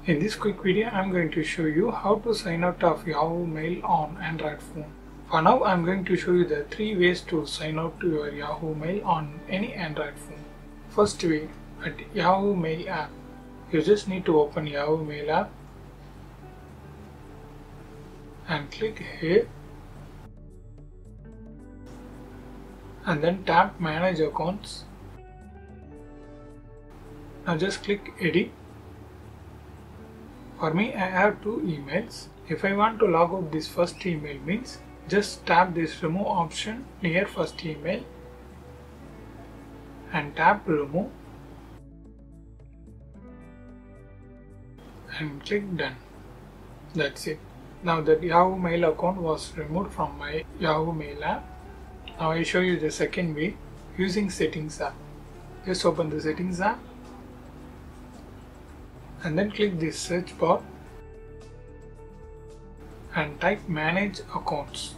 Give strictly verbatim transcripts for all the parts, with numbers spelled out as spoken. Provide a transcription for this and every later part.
In this quick video, I am going to show you how to sign out of Yahoo Mail on Android phone. For now, I am going to show you the three ways to sign out to your Yahoo Mail on any Android phone. First way, at Yahoo Mail app. You just need to open Yahoo Mail app and click here and then tap Manage Accounts. Now just click Edit. For me, I have two emails. If I want to log out this first email means just tap this remove option near first email and tap remove and click done. That's it. Now that Yahoo Mail account was removed from my Yahoo Mail app. Now I show you the second way using Settings app. Just open the Settings app and then click this search bar and type Manage Accounts.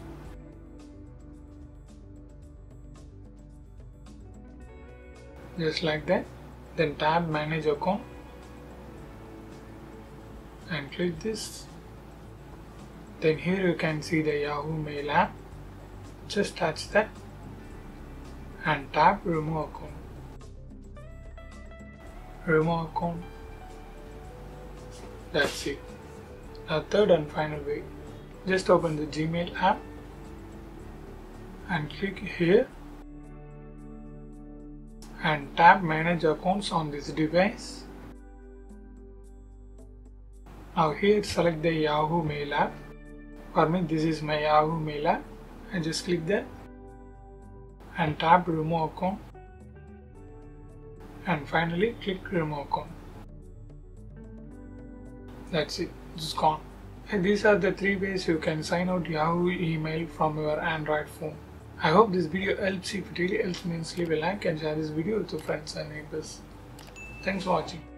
Just like that. Then tap Manage Account and click this. Then here you can see the Yahoo Mail app. Just touch that and tap Remove Account. Remove Account. That's it. Now third and final way. Just open the Gmail app and click here and tap Manage Accounts on this device. Now here select the Yahoo Mail app. For me this is my Yahoo Mail app. I just click that and tap Remove Account and finally click Remove Account. That's it. It's gone. And these are the three ways you can sign out Yahoo email from your Android phone. I hope this video helps. If it really helps, means leave a like and share this video with your friends and neighbors. Thanks for watching.